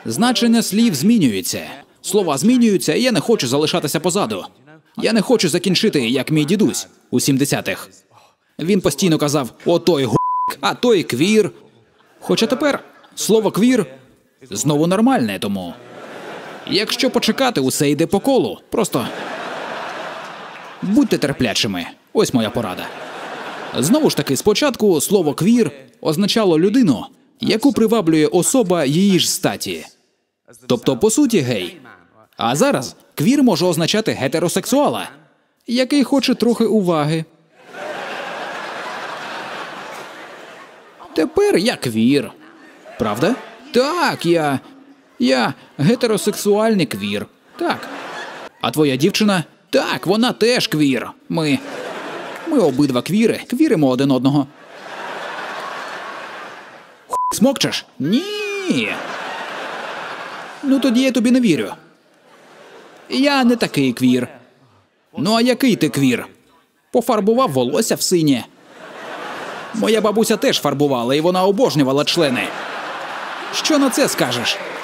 Значення слів змінюється. Слова змінюються, і я не хочу залишатися позаду. Я не хочу закінчити, як мій дідусь у 70-х. Він постійно казав «отой г***», а той квір. Хоча тепер слово «квір» знову нормальне, тому... Якщо почекати, усе йде по колу. Просто будьте терплячими. Ось моя порада. Знову ж таки, спочатку слово «квір» означало людину, яку приваблює особа її ж статі. Тобто, по суті, гей. А зараз квір може означати гетеросексуала, який хоче трохи уваги. Тепер я квір. Правда? Так, я гетеросексуальний квір. Так. А твоя дівчина? Так, вона теж квір. Ми обидва квіри. Квіримо один одного. Смокчеш? Ні. Ну тоді я тобі не вірю. Я не такий квір. Ну а який ти квір? Пофарбував волосся в синє. Моя бабуся теж фарбувала, і вона обожнювала члени. Що на це скажеш?